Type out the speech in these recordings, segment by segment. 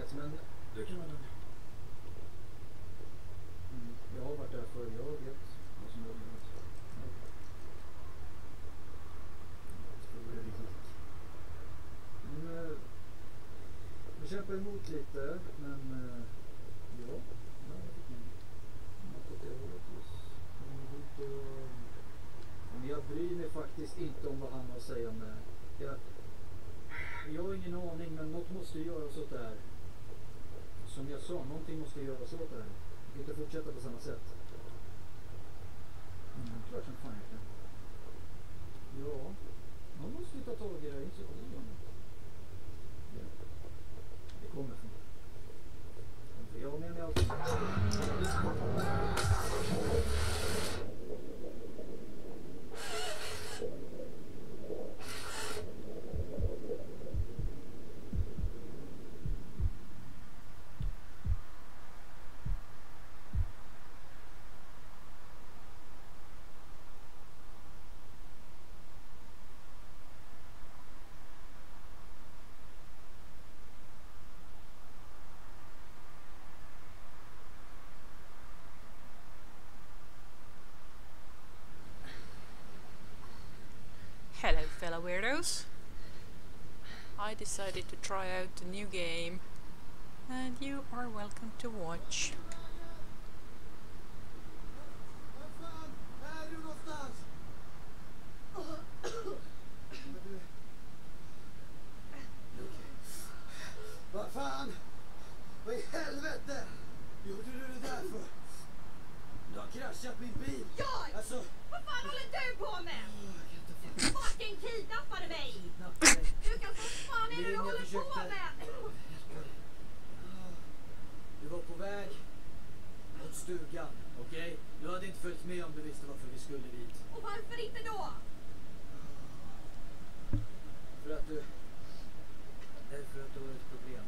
vet, men du kan vara där. Jag har varit där förr, jag vet vad som är överallt. Vi kämpar emot lite, men ja, jag fick men jag bryr mig faktiskt inte om vad han har att säga om det här. Jag har ingen aning, men något måste göras åt det här. Som jag sa, någonting måste göras åt det här. Vi kan inte fortsätta på samma sätt. Klart som fan jag kan. Ja, man måste ju ta tag i det här. Inte så det kommer från. Jag har med mig allt. Hello fellow weirdos. I decided to try out the new game and you are welcome to watch. Vad fan? Vad i helvete? Gjorde du det där för? Du har kraschat min bil. Jag? Alltså... Vad fan håller du på med? Du fucking kidnappade mig! Lukas, vad fan är det du håller på med? Du var på väg mot stugan, okej? Du hade inte följt med om du visste varför vi skulle dit. Och varför inte då? För att du... Nej, för att du har ett problem.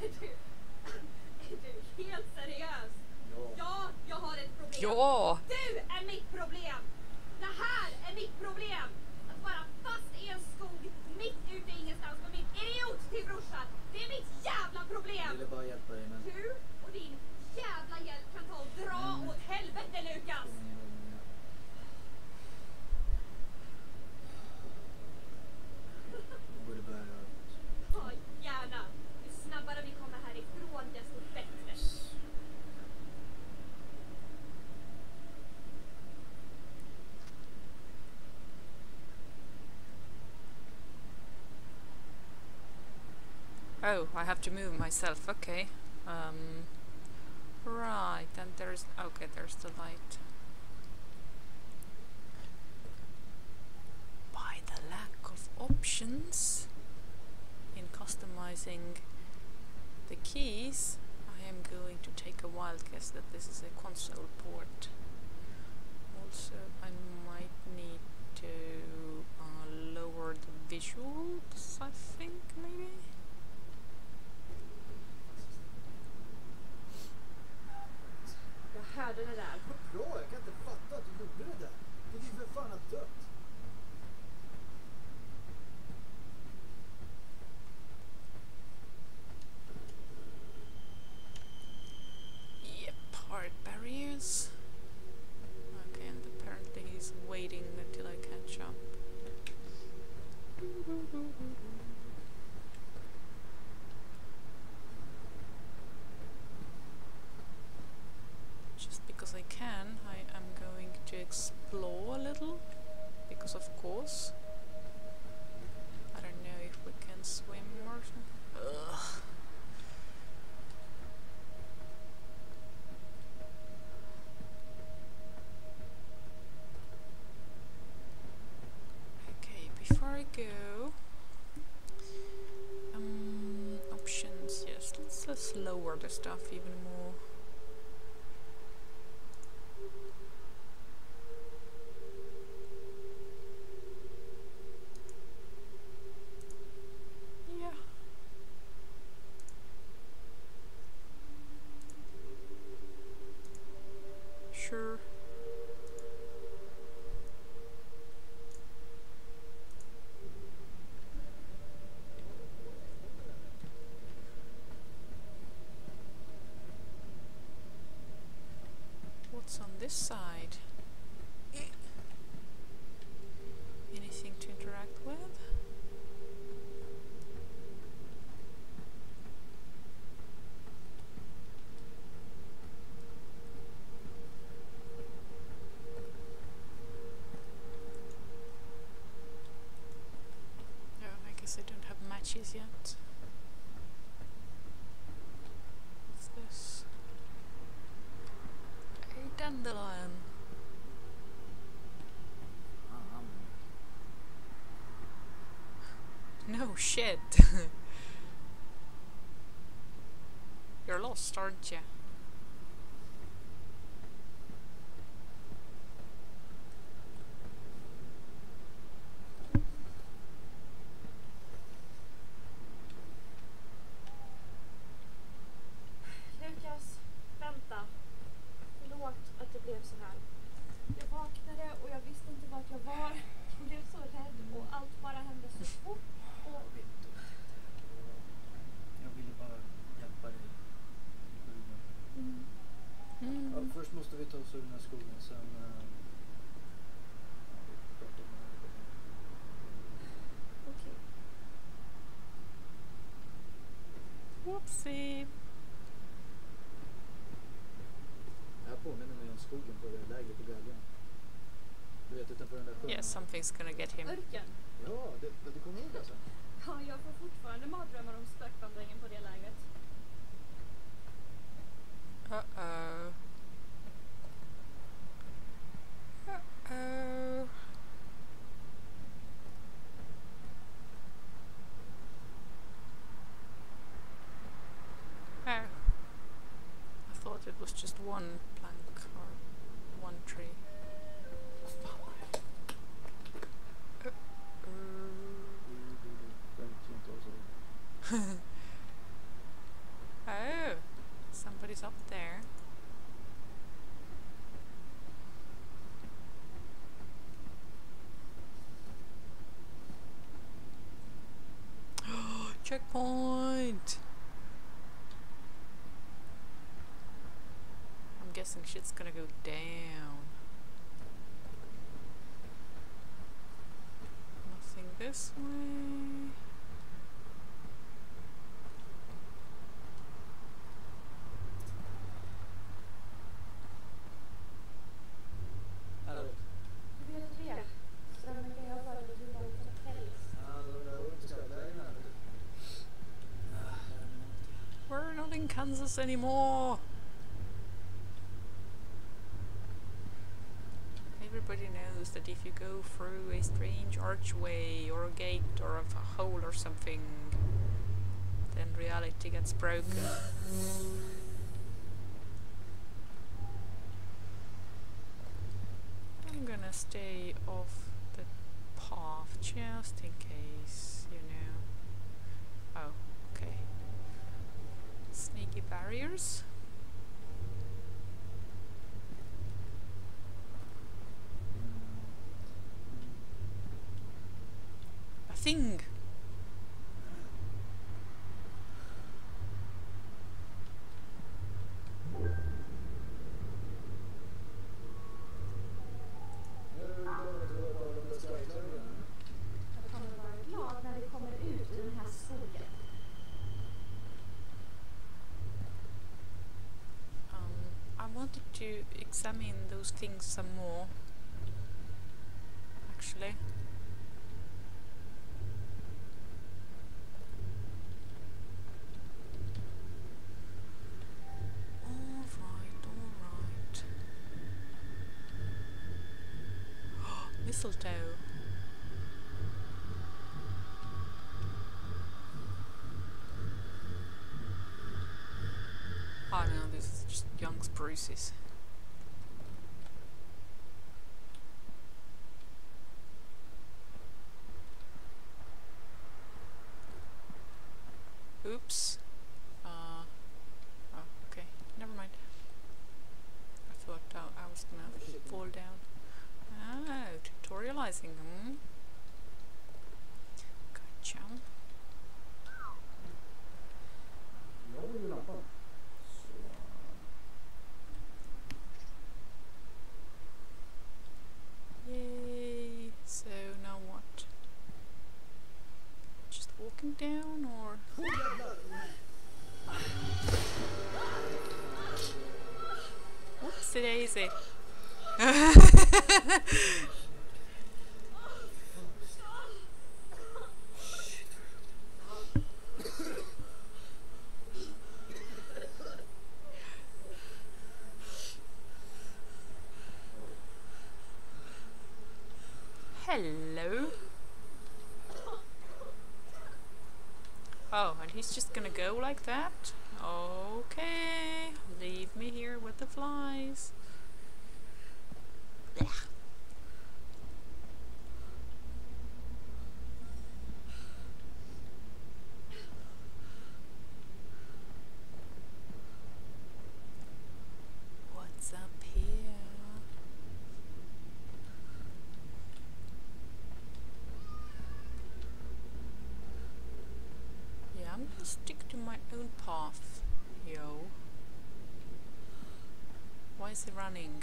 Är du helt seriös? Ja. Ja, jag har ett problem. Ja! Du är mitt problem! Det här är mitt problem! Att vara fast i en skog mitt ute i ingenstans med min idiot till brorsa. Det är mitt jävla problem! Jag ville bara hjälpa dig, men... Du och din jävla hjälp kan ta och dra åt helvete, Lukas! Du borde bära ut. Ja, gärna. Ju snabbare vi kommer härifrån, desto bättre. Oh, I have to move myself, okay. Right, and there's... okay, there's the light. By the lack of options in customizing the keys, I am going to take a wild guess that this is a console port. Also, I might need to lower the visuals, I think, maybe? Jag hörde det där. Bra, jag kan inte fatta att du gjorde det där. Det är ju för fan att dött. Yep, hard barriers. Okay, and apparently he's waiting until I catch up. Just because I can, I am going to explore a little, because of course. I don't know if we can swim or something. Ugh. Okay, before I go, options. Yes, let's lower the stuff even more. Yeah. Sure. this side. Anything to interact with? No, I guess I don't have matches yet. What's this? A dandelion. No shit. You're lost, aren't you? Lukas, vänta. Förlåt att det blev så här. Jag vaknade och jag visste inte vart jag var. Jag blev så rädd och allt bara hände så fort. Och Jag ville bara hjälpa dig. Ja, först måste vi ta oss ur den här skogen, sen... okej. Whoopsie. Det här påminner mig om skogen på det lägret på Galgen. Du vet, utanför den där sjön. Yes, something's gonna get him. Örken. Ja, det kommer ihåg alltså. Ja, jag får fortfarande mardrömmar om spökvandringen på det lägret. Uh-oh. Uh-oh. Oh. I thought it was just one plank or one tree. Oh, somebody's up there. Checkpoint! I'm guessing shit's gonna go down. Nothing this way. We're not in Kansas anymore. Everybody knows that if you go through a strange archway or a gate or a hole or something, then reality gets broken. I'm gonna stay off the path just in case, you know. Oh, okay. Sneaky barriers. A thing. Jag kommer vara glad när vi kommer ut ur den här skogen. I wanted to examine those things some more, actually. Alright. Mistletoe. Oh no, this is just young spruces. Oops. Oh, okay. Never mind. I thought I was gonna fall down. Oh, tutorializing. Gotcha. easy. Hello. Oh, and he's just gonna go like that? Okay. Leave me here with the flies. Blech. What's up here? Yeah, I'm gonna stick to my own path, yo. Why is he running?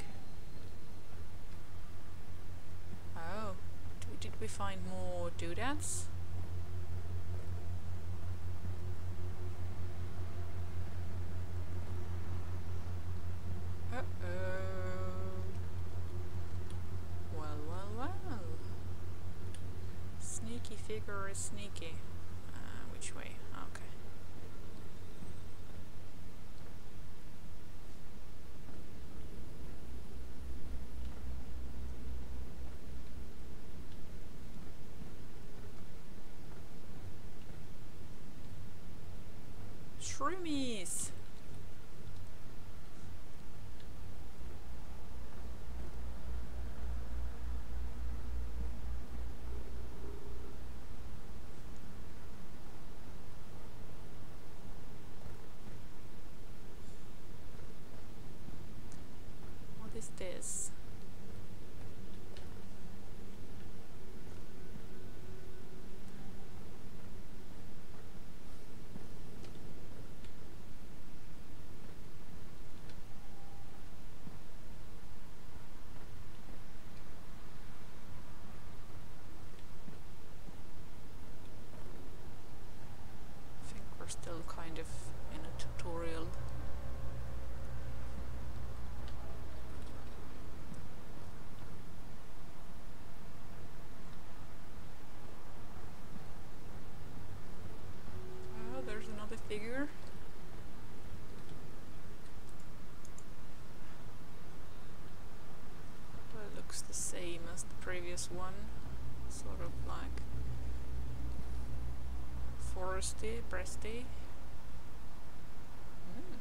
Oh, did we find more doodads? Uh-oh. Well, well, well. Sneaky figure is sneaky. Which way? Okay. Shroomies! What is this? I think we're still kind of in a tutorial. Oh, there's another figure. Well, it looks the same as the previous one. Sort of like foresty, breasty. Mm.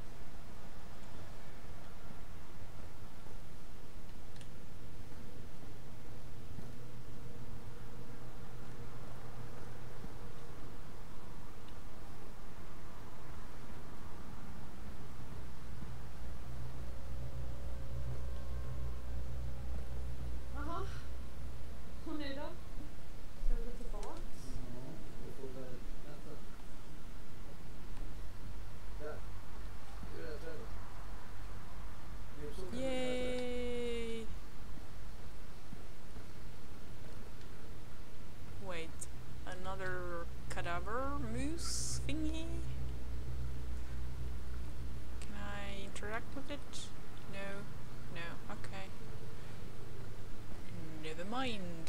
Jaha. Och nu då? Ska vi gå tillbaks? Ja, vi får väl vänta. Där. Det är det trädet. Nu såg jag det här trädet. Yay! Wait, another cadaver moose thingy? Can I interact with it? No, no, okay. Never mind.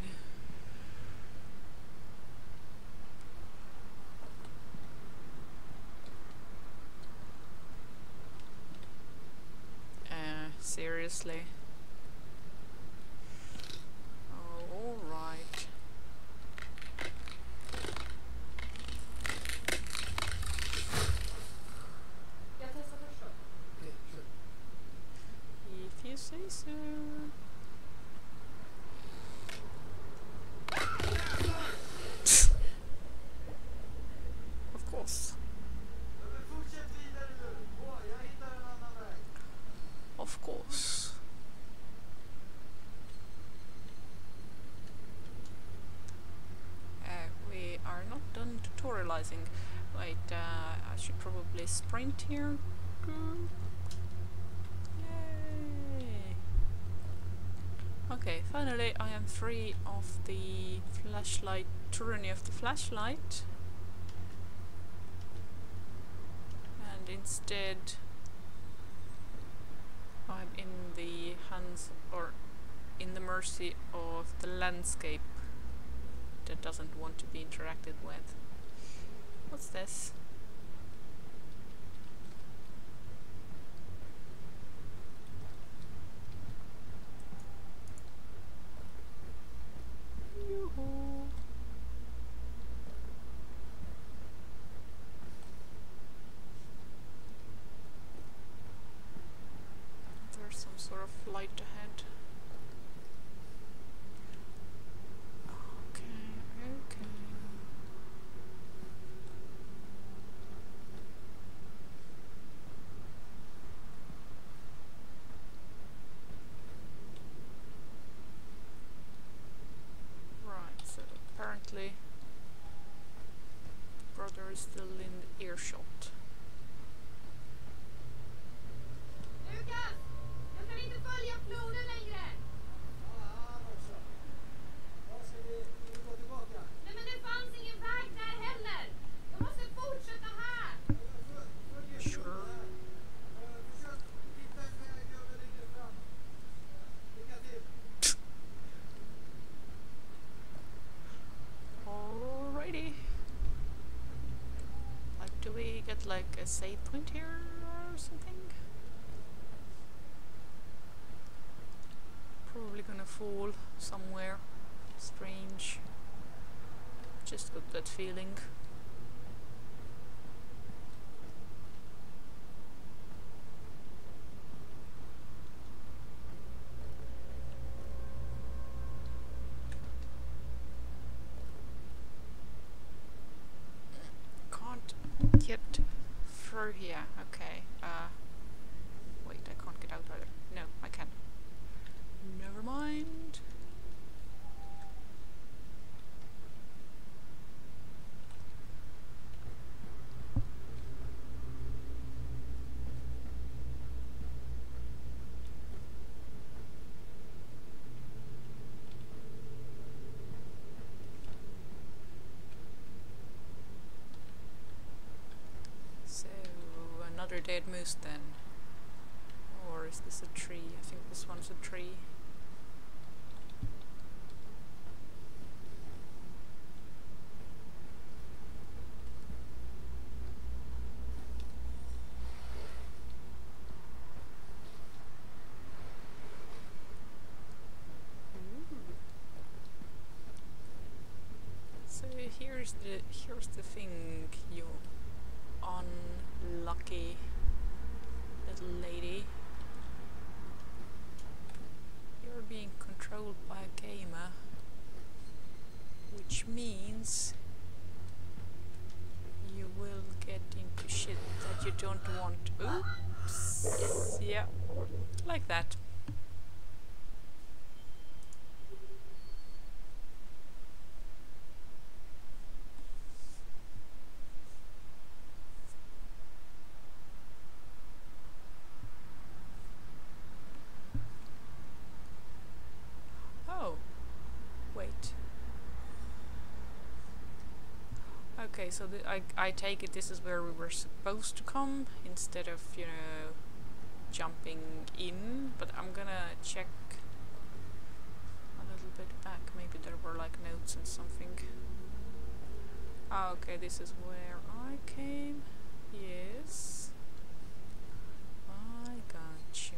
Seriously? Oh, alright. Jag testar först då. Okej, kör. If you say so. Of course. Men fortsätt vidare nu. Åh, jag hittar en annan väg. Of course. We are not done tutorializing. Wait, I should probably sprint here. Yay! Okay, finally I am free of the flashlight, tyranny of the flashlight. And instead I'm in the hands or in the mercy of the landscape that doesn't want to be interacted with. What's this? Yoo-hoo. There's some sort of light ahead. Okay. Right, so apparently brother is still in the earshot. Lukas! Jag kan inte följa floden längre! Nej men det fanns ingen väg där heller! Jag måste fortsätta här! Sure. Alrighty. Like, do we get like a save point here or something? Probably gonna fall somewhere strange. Just got that feeling. Can't get through here. Okay. Wait, I can't get out either. No, I can. Never mind. So, another dead moose then. Or is this a tree? I think this one's a tree. So here's the thing, you unlucky little lady. You're being controlled by a gamer, which means you will get into shit that you don't want. Oops. Yeah, like that. Oh, wait. Okay, so I take it this is where we were supposed to come instead of, you know, jumping in, but I'm gonna check a little bit back. Maybe there were like notes and something. Ah, okay, this is where I came. Yes. I gotcha.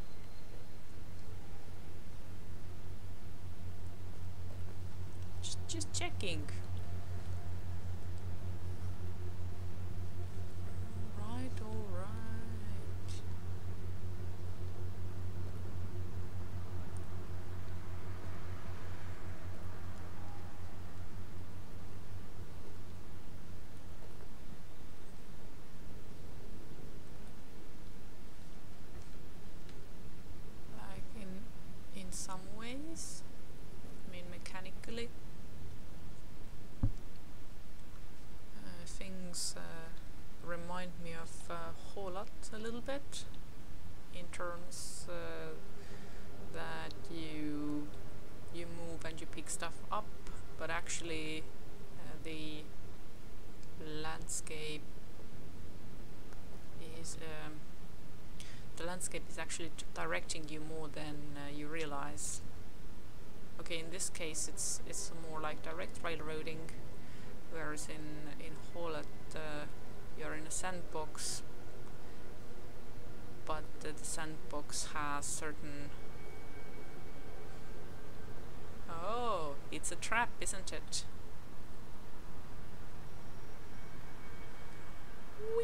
Just checking. All right. Like in some ways, I mean mechanically, things remind me of Holat a little bit, in terms that you move and you pick stuff up, but actually the landscape landscape is actually directing you more than you realize. Okay, in this case it's more like direct railroading, whereas in Hollet you're in a sandbox, but the sandbox has certain... Oh, it's a trap, isn't it? Whee!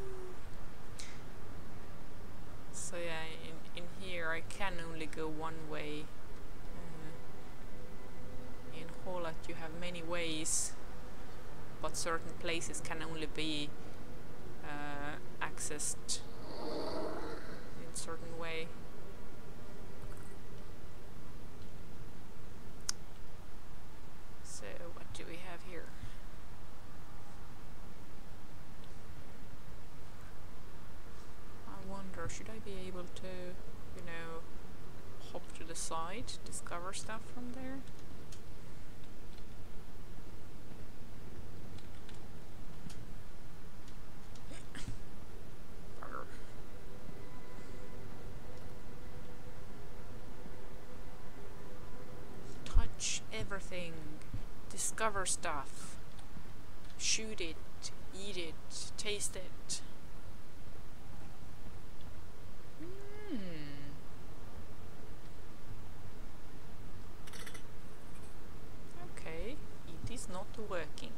So yeah, in here I can only go one way. In Hollet you have many ways, but certain places can only be accessed in a certain way. So what do we have here? I wonder, should I be able to, you know, hop to the side, discover stuff from there? Touch everything, discover stuff, shoot it, eat it, taste it. Okay, it is not working.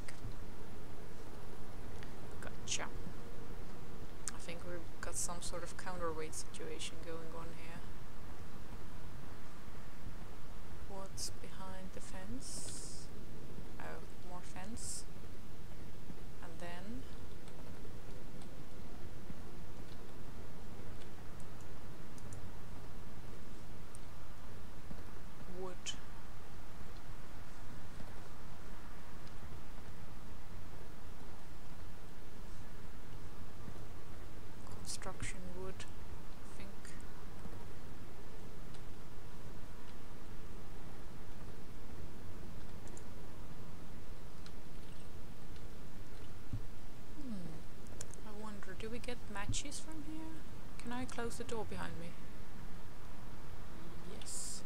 Gotcha. I think we've got some sort of counterweight situation going on here. What's behind the fence? Oh, more fence. And then wood. Construction wood, I think. I wonder, do we get matches from here? Can I close the door behind me? Yes.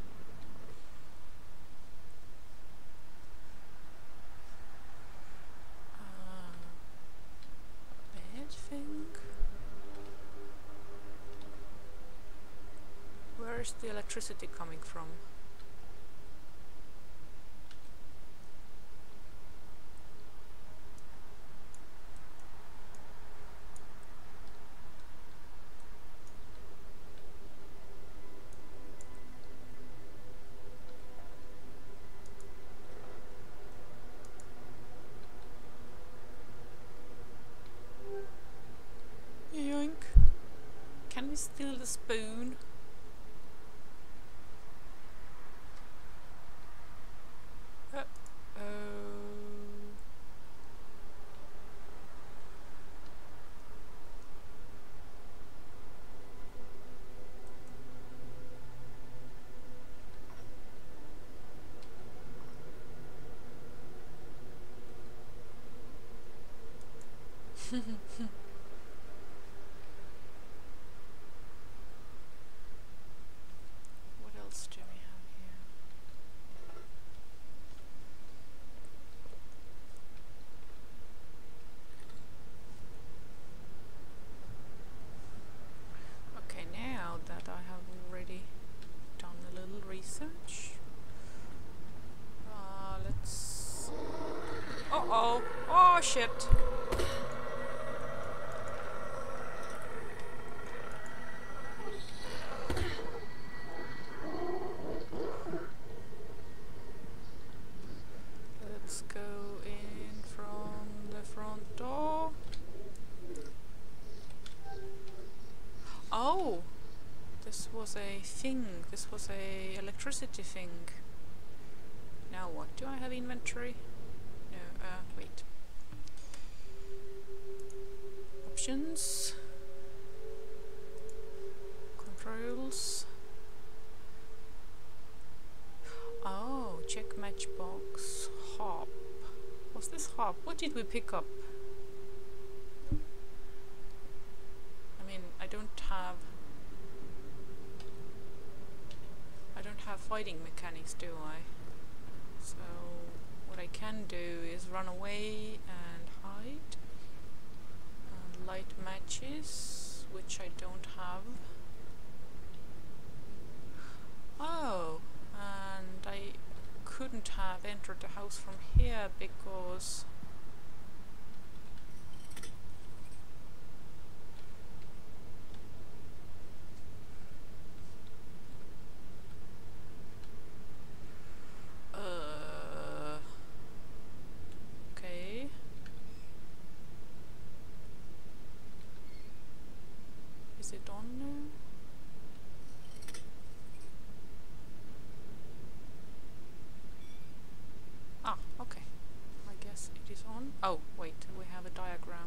Bed thing. Where's the electricity coming from? Yoink. Can we steal the spoon? What else do we have here? Okay, now that I have already done a little research, let's... Uh-oh! Oh, shit! Let's go in from the front door. Oh! This was a thing. This was a electricity thing. Now what? Do I have inventory? No, wait. Options. Controls. Oh, check matchbox. Hop. What's this hop? What did we pick up? I mean, I don't have have fighting mechanics, do I? So what I can do is run away and hide. Light matches, which I don't have. Oh, and I couldn't have entered the house from here because okay. Is it on now? Ah, okay. I guess it is on. Oh, wait, we have a diagram.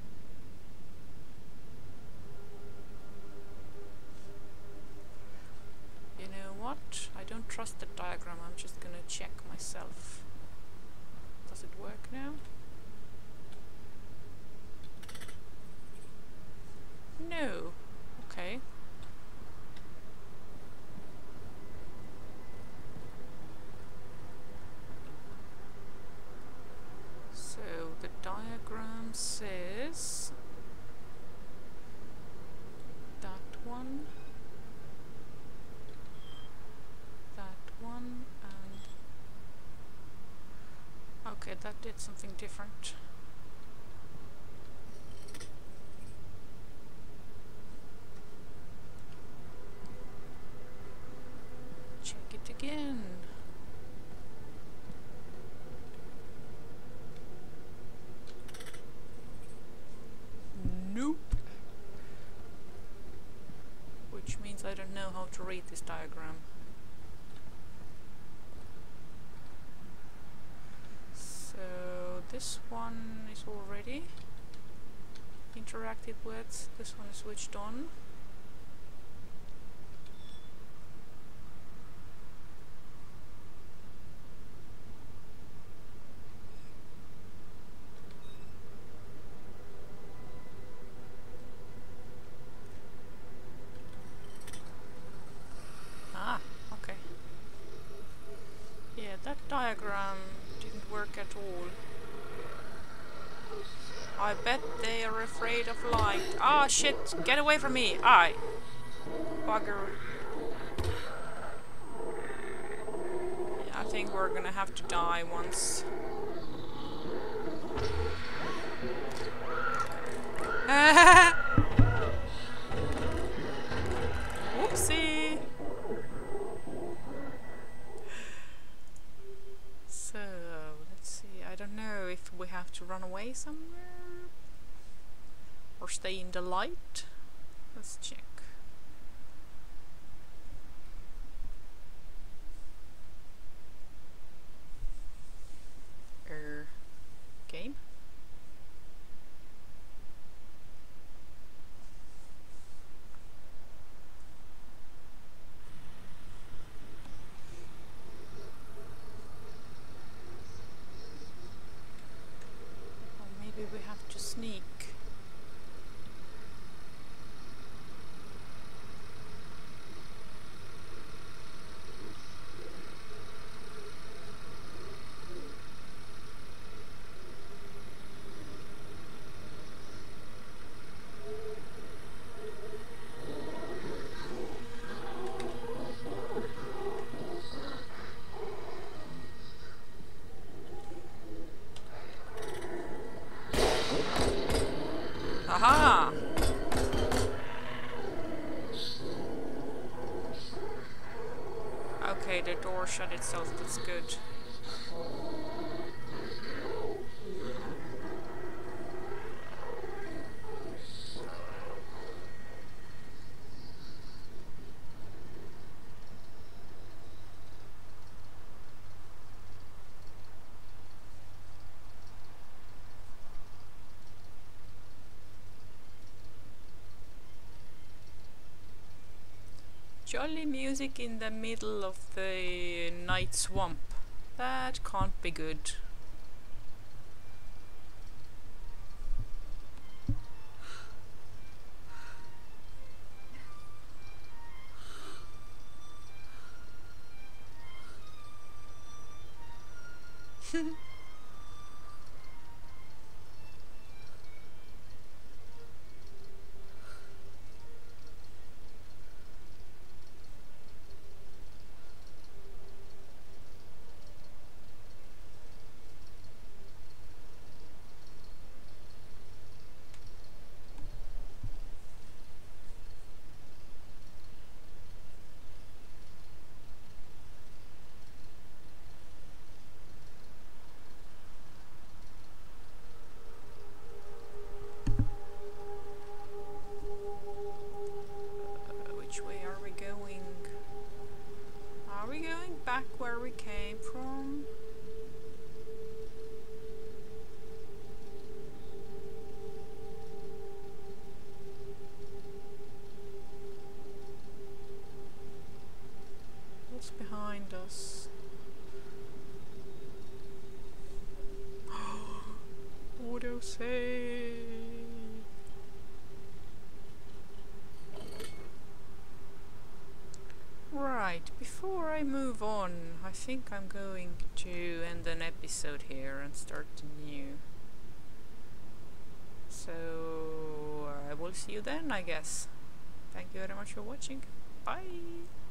You know what? I don't trust the diagram. I'm just gonna check myself. Does it work now? No. Okay. So the diagram says that one, and okay, that did something different. Check it again. Nope. Which means I don't know how to read this diagram. So this one is already interacted with. This one is switched on. Ah, okay. Yeah, that diagram didn't work at all. I bet they are afraid of light. Ah, shit! Get away from me! Aye! Bugger. Yeah, I think we're gonna have to die once. Whoopsie! So, let's see. I don't know if we have to run away somewhere or stay in the light. Let's check. Game. Or maybe we have to sneak. Aha! Okay, the door shut itself, that's good. Jolly music in the middle of the night swamp. That can't be good. Which way are we going? Are we going back where we came from? What's behind us? Autosave! Right, before I move on, I think I'm going to end an episode here and start new. So I will see you then, I guess. Thank you very much for watching. Bye!